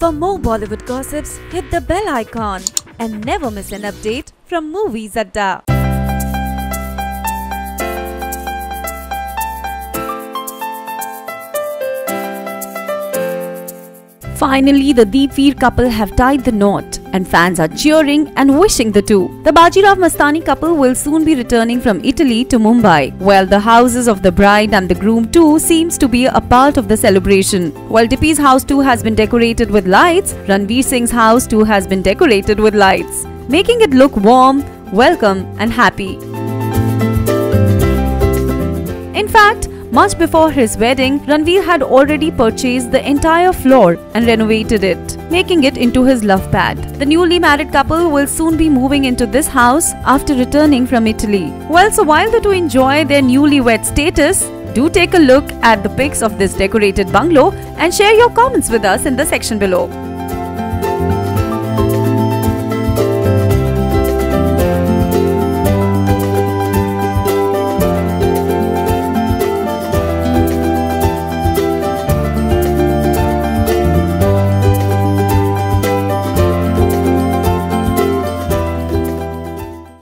For more Bollywood gossips, hit the bell icon and never miss an update from Movies Adda. Finally, the Deepveer couple have tied the knot and fans are cheering and wishing the two. The Bajirao Mastani couple will soon be returning from Italy to Mumbai, while the houses of the bride and the groom too seems to be a part of the celebration. While Dippy's house too has been decorated with lights, Ranveer Singh's house too has been decorated with lights, making it look warm, welcome and happy. In fact, much before his wedding, Ranveer had already purchased the entire floor and renovated it, making it into his love pad. The newly married couple will soon be moving into this house after returning from Italy. Well, so while the two enjoy their newlywed status, do take a look at the pics of this decorated bungalow and share your comments with us in the section below.